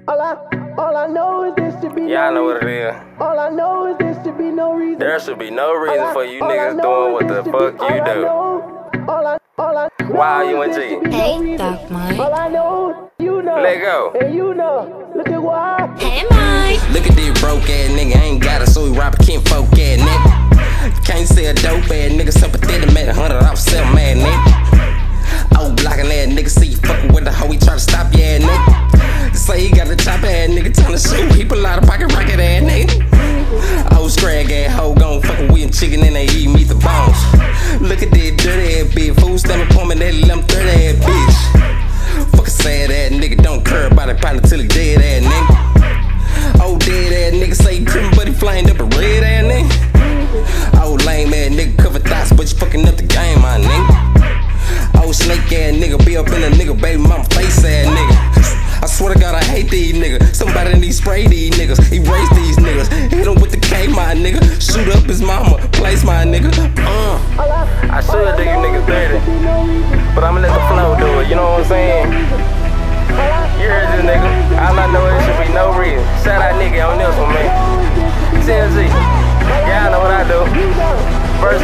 All I know is this should be Y'all know what it is. All I know is this should be no reason. There should be no reason for you niggas doing what the fuck you do. Why are you in G? Hey, Doc Mike. All I know, you know. Let go. And you know. Look at why. Hey, Mike. Look at this broke ass nigga, ain't got it, so he rob a kinfolk ass nigga. Can't sell dope ass nigga, sympathetic, made 100 off sell mad nigga. Old blockin' ass nigga, see you fuckin' with the hoe, he try to stop ya ass nigga. Say he got a chop ass nigga, tryna shoot, he pull out a pocket rocket ass nigga. Old scrag ass hoe, gon' fuckin' with chicken and they eat meat the bones. Look at that dirty ass bitch, food stomach pour me that limb 30 ass bitch. Fuck a sad ass nigga, don't care about it, probably till he dead ass nigga. Old dead ass nigga say he crimin', but he flamed up a red ass nigga. Old lame ass nigga cover thoughts, but you fucking up the game, my nigga. Old snake ass nigga be up in a nigga baby mama face ass nigga. I swear to God I hate these niggas. Somebody need spray these niggas, erase these niggas. Hit him with the K, my nigga. Shoot up his mama, place my nigga. I should do you niggas dirty, but I'ma let the flow do it, you know what I'm saying? You heard this nigga. All I know is there should be no reason. Shout out nigga on this one, man. TNG. Y'all know what I do. Verse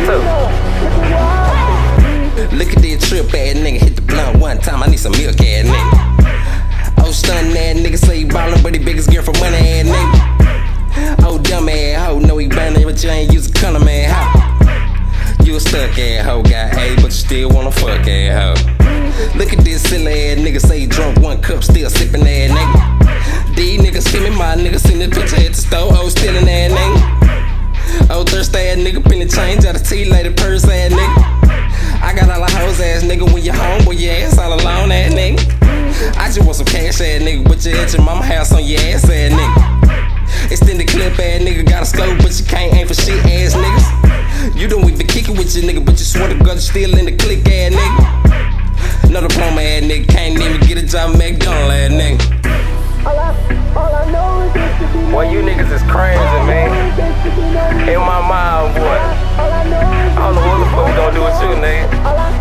2. Look at this trip ass nigga, hit the blunt one time, I need some milk ass nigga. Oh stuntin' ass nigga say he ballin', but he biggest girl for money ass nigga. Oh dumb ass hoe, know he burnin', but you ain't use a condom ass hoe. You a stuck ass hoe, got A, but you still wanna fuck ass hoe. Look at this silly ass nigga, say he drunk one cup, still sippin' ass nigga. These niggas see me, my nigga seen this picture at the store, oh stealin' ass nigga. Oh thirsty ass nigga, pinning change out of T-lady purse ass nigga. I got all the hoes ass nigga, when you home, boy your ass all alone ass nigga. I just want some cash ass nigga, but you at your mama house on your ass ass nigga. Extended clip ass nigga, got a scope, but you can't aim for shit ass niggas. You don't even kick it with your nigga, but you swear to God you still in the click ass nigga. No diploma ass nigga, can't even get a job at McDonald's ass nigga. All I know is this should be no Boy, you niggas is crazy, man. In my mind, boy. I don't know what the fuck we gonna do with you, nigga.